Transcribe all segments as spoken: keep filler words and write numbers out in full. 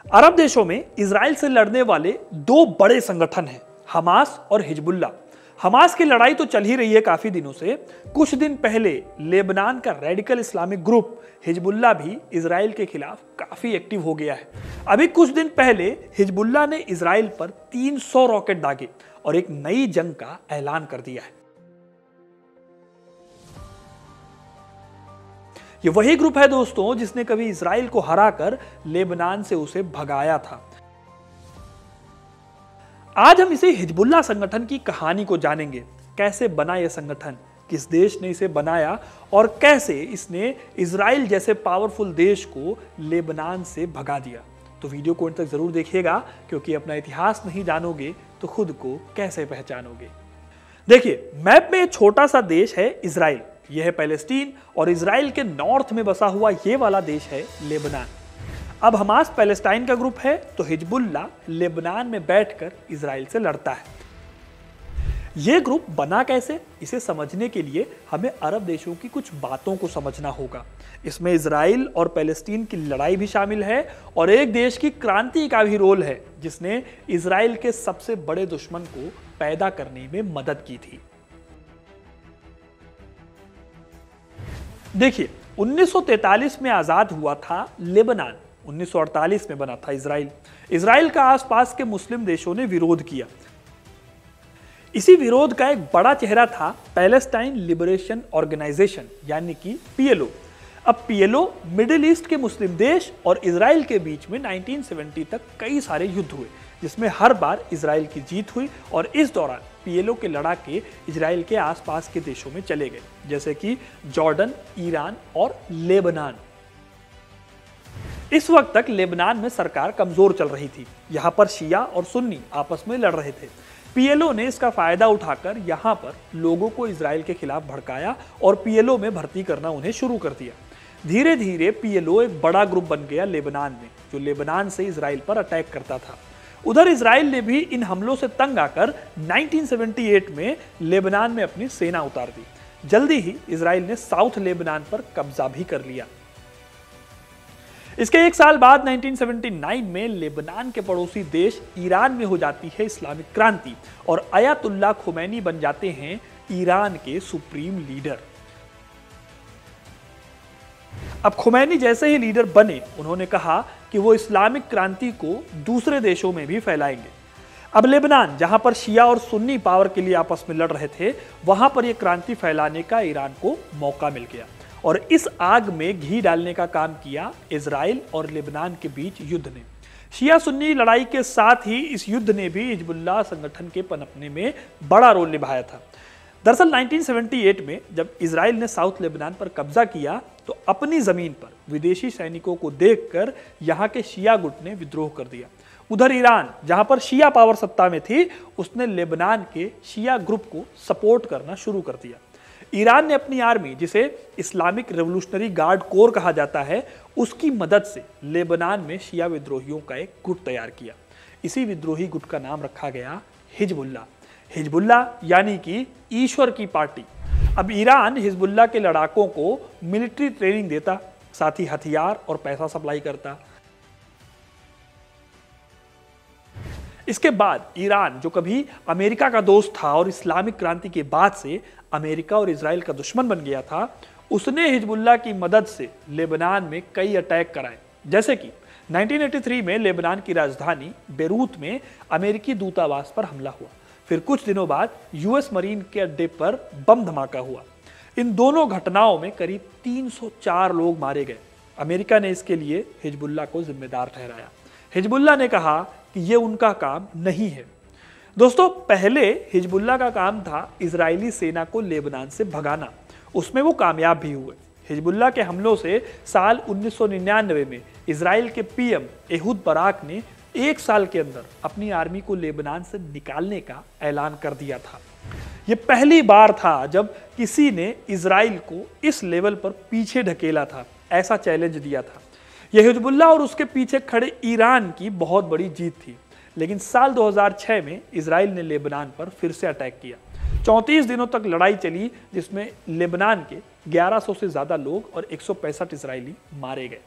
अरब देशों में इजराइल से लड़ने वाले दो बड़े संगठन हैं, हमास और हिजबुल्लाह। हमास की लड़ाई तो चल ही रही है काफी दिनों से। कुछ दिन पहले लेबनान का रेडिकल इस्लामिक ग्रुप हिजबुल्लाह भी इजराइल के खिलाफ काफी एक्टिव हो गया है। अभी कुछ दिन पहले हिजबुल्लाह ने इजराइल पर तीन सौ रॉकेट दागे और एक नई जंग का ऐलान कर दिया है। ये वही ग्रुप है दोस्तों जिसने कभी इजराइल को हराकर लेबनान से उसे भगाया था। आज हम इसे हिजबुल्लाह संगठन की कहानी को जानेंगे। कैसे बना यह संगठन, किस देश ने इसे बनाया और कैसे इसने इजराइल जैसे पावरफुल देश को लेबनान से भगा दिया। तो वीडियो को अंत तक जरूर देखिएगा, क्योंकि अपना इतिहास नहीं जानोगे तो खुद को कैसे पहचानोगे। देखिए, मैप में एक छोटा सा देश है इजराइल। यह है पैलेस्टीन और इजराइल के नॉर्थ में बसा हुआ यह वाला देश है लेबनान। अब हमास पैलेस्टाइन का ग्रुप है तो हिजबुल्लाह लेबनान में बैठकर इजराइल से लड़ता है। यह ग्रुप बना कैसे, इसे समझने के लिए हमें अरब देशों की कुछ बातों को समझना होगा। इसमें इजराइल और पैलेस्टीन की लड़ाई भी शामिल है और एक देश की क्रांति का भी रोल है जिसने इजराइल के सबसे बड़े दुश्मन को पैदा करने में मदद की थी। देखिए, उन्नीस सौ तैंतालीस में आजाद हुआ था लेबनान, उन्नीस सौ अड़तालीस में बना था इजराइल। इजराइल का आसपास के मुस्लिम देशों ने विरोध किया। इसी विरोध का एक बड़ा चेहरा था पैलेस्टाइन लिबरेशन ऑर्गेनाइजेशन यानी कि पीएलओ। अब पीएलओ मिडिल ईस्ट के मुस्लिम देश और इजराइल के बीच में उन्नीस सौ सत्तर तक कई सारे युद्ध हुए, जिसमें हर बार इजराइल की जीत हुई और इस दौरान पीएलओ के लड़ाके इजराइल के आसपास के देशों में चले गए, जैसे कि जॉर्डन, ईरान और लेबनान। इस वक्त तक लेबनान में सरकार कमजोर चल रही थी। यहां पर शिया और सुन्नी आपस में लड़ रहे थे। पीएलओ ने इसका फायदा उठाकर यहां पर लोगों को इजराइल के खिलाफ भड़काया और पीएलओ में भर्ती करना उन्हें शुरू कर दिया। धीरे धीरे पीएलओ एक बड़ा ग्रुप बन गया लेबनान में, जो लेबनान से इजराइल पर अटैक करता था। उधर इजराइल ने भी इन हमलों से तंग आकर उन्नीस सौ अठहत्तर में लेबनान में अपनी सेना उतार दी। जल्दी ही इजराइल ने साउथ लेबनान पर कब्जा भी कर लिया। इसके एक साल बाद उन्नीस सौ उन्यासी में लेबनान के पड़ोसी देश ईरान में हो जाती है इस्लामिक क्रांति और अयातुल्लाह खुमैनी बन जाते हैं ईरान के सुप्रीम लीडर। अब खुमैनी जैसे ही लीडर बने, उन्होंने कहा कि वो इस्लामिक क्रांति को दूसरे देशों में भी फैलाएंगे। अब लेबनान, जहां पर शिया और सुन्नी पावर के लिए आपस में लड़ रहे थे, वहां पर यह क्रांति फैलाने का ईरान को मौका मिल गया और इस आग में घी डालने का काम किया इजराइल और लेबनान के बीच युद्ध ने। शिया सुन्नी लड़ाई के साथ ही इस युद्ध ने भी हिजबुल्लाह संगठन के पनपने में बड़ा रोल निभाया था। दरअसल उन्नीस सौ अठहत्तर में जब इजराइल ने साउथ लेबनान पर कब्जा किया तो अपनी जमीन पर विदेशी सैनिकों को देखकर यहां के शिया गुट ने विद्रोह कर दिया। उधर ईरान, जहां पर शिया पावर सत्ता में थी, उसने लेबनान के शिया ग्रुप को सपोर्ट करना शुरू कर दिया। ईरान ने अपनी आर्मी, जिसे इस्लामिक रेवोल्यूशनरी गार्ड कोर कहा जाता है, उसकी मदद से लेबनान में शिया विद्रोहियों का एक गुट तैयार किया। इसी विद्रोही गुट का नाम रखा गया हिजबुल्लाह। हिजबुल्लाह यानी कि ईश्वर की पार्टी। अब ईरान हिजबुल्लाह के लड़ाकों को मिलिट्री ट्रेनिंग देता, साथ ही हथियार और पैसा सप्लाई करता। इसके बाद ईरान, जो कभी अमेरिका का दोस्त था और इस्लामिक क्रांति के बाद से अमेरिका और इजराइल का दुश्मन बन गया था, उसने हिजबुल्लाह की मदद से लेबनान में कई अटैक कराए। जैसे कि उन्नीस सौ तिरासी में लेबनान की राजधानी बेरूत में अमेरिकी दूतावास पर हमला हुआ। फिर कुछ दिनों बाद यूएस मरीन के अड्डे पर बम धमाका हुआ। इन दोनों घटनाओं में करीब तीन सौ चार लोग मारे गए। अमेरिका ने इसके लिए हिजबुल्लाह को जिम्मेदार ठहराया। हिजबुल्लाह ने कहा कि यह उनका काम नहीं है। दोस्तों, पहले हिजबुल्लाह का काम था इजरायली सेना को लेबनान से भगाना। उसमें वो कामयाब भी हुए। हिजबुल्लाह के हमलों से साल उन्नीस सौ निन्यानवे में इजराइल के पीएम एहूद बराक ने एक साल के अंदर अपनी आर्मी को लेबनान से निकालने का ऐलान कर दिया था। यह पहली बार था जब किसी ने इजराइल को इस लेवल पर पीछे ढकेला था, ऐसा चैलेंज दिया था। यह हिजबुल्लाह और उसके पीछे खड़े ईरान की बहुत बड़ी जीत थी। लेकिन साल दो हज़ार छह में इजराइल ने लेबनान पर फिर से अटैक किया। चौंतीस दिनों तक लड़ाई चली, जिसमें लेबनान के ग्यारह सौ से ज्यादा लोग और एक सौ पैंसठ इजरायली मारे गए।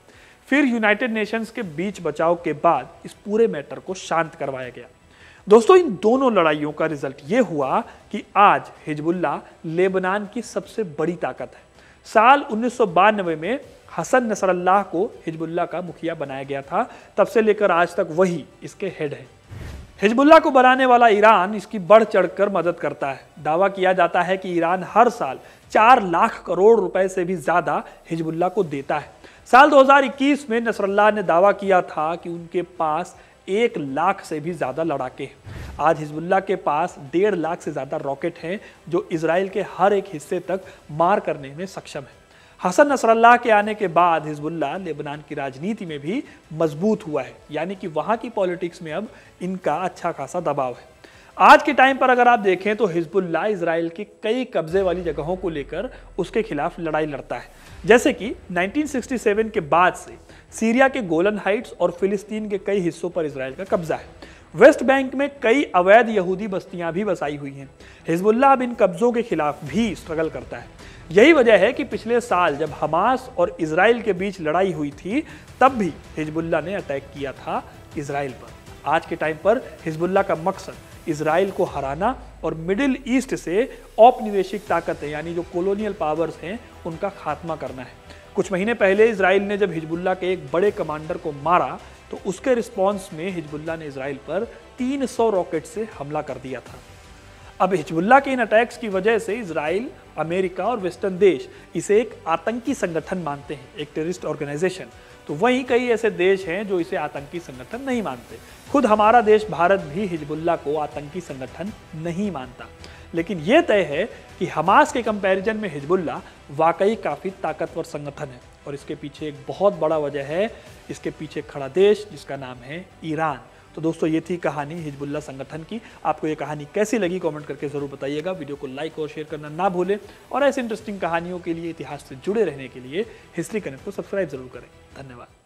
फिर यूनाइटेड नेशंस के बीच बचाव के बाद इस पूरे मैटर को शांत करवाया गया। दोस्तों, इन दोनों लड़ाइयों का रिजल्ट ये हुआ कि आज हिजबुल्लाह लेबनान की सबसे बड़ी ताकत है। साल उन्नीस सौ बानवे में हसन नसरल्लाह को हिजबुल्लाह का मुखिया बनाया गया था। तब से लेकर आज तक वही इसके हेड है। हिजबुल्लाह को बनाने वाला ईरान इसकी बढ़ चढ़कर मदद करता है। दावा किया जाता है कि ईरान हर साल चार लाख करोड़ रुपए से भी ज्यादा हिजबुल्लाह को देता है। साल दो हज़ार इक्कीस में नसरल्लाह ने दावा किया था कि उनके पास एक लाख से भी ज्यादा लड़ाके हैं। आज हिजबुल्लाह के पास डेढ़ लाख से ज्यादा रॉकेट हैं जो इजराइल के हर एक हिस्से तक मार करने में सक्षम है। हसन नसरल्लाह के आने के बाद हिजबुल्लाह लेबनान की राजनीति में भी मजबूत हुआ है, यानी कि वहां की पॉलिटिक्स में अब इनका अच्छा खासा दबाव है। आज के टाइम पर अगर आप देखें तो हिजबुल्लाह इजराइल की कई कब्जे वाली जगहों को लेकर उसके खिलाफ लड़ाई लड़ता है, जैसे कि उन्नीस सौ सरसठ के बाद से सीरिया के गोलन हाइट्स और फिलिस्तीन के कई हिस्सों पर इजराइल का कब्जा है। वेस्ट बैंक में कई अवैध यहूदी बस्तियां भी बसाई हुई हैं। हिजबुल्लाह अब इन कब्जों के खिलाफ भी स्ट्रगल करता है। यही वजह है कि पिछले साल जब हमास और इजराइल के बीच लड़ाई हुई थी, तब भी हिजबुल्लाह ने अटैक किया था इजराइल पर। आज के टाइम पर हिजबुल्लाह का मकसद इजराइल को हराना और मिडिल ईस्ट से औपनिवेशिक ताकतें यानी जो कॉलोनियल पावर्स हैं उनका खात्मा करना है। कुछ महीने पहले इजराइल ने जब हिजबुल्लाह के एक बड़े कमांडर को मारा तो उसके रिस्पॉन्स में हिजबुल्लाह ने इजराइल पर तीन सौ रॉकेट से हमला कर दिया था। अब हिजबुल्लाह के इन अटैक्स की वजह से इजराइल, अमेरिका और वेस्टर्न देश इसे एक आतंकी संगठन मानते हैं, एक टेररिस्ट ऑर्गेनाइजेशन। तो वहीं कई ऐसे देश हैं जो इसे आतंकी संगठन नहीं मानते। खुद हमारा देश भारत भी हिजबुल्लाह को आतंकी संगठन नहीं मानता। लेकिन यह तय है कि हमास के कंपैरिजन में हिजबुल्लाह वाकई काफ़ी ताकतवर संगठन है और इसके पीछे एक बहुत बड़ा वजह है, इसके पीछे खड़ा देश जिसका नाम है ईरान। तो दोस्तों, ये थी कहानी हिजबुल्लाह संगठन की। आपको ये कहानी कैसी लगी कमेंट करके ज़रूर बताइएगा। वीडियो को लाइक और शेयर करना ना भूलें और ऐसे इंटरेस्टिंग कहानियों के लिए, इतिहास से जुड़े रहने के लिए हिस्ट्री कनेक्ट को सब्सक्राइब जरूर करें। धन्यवाद।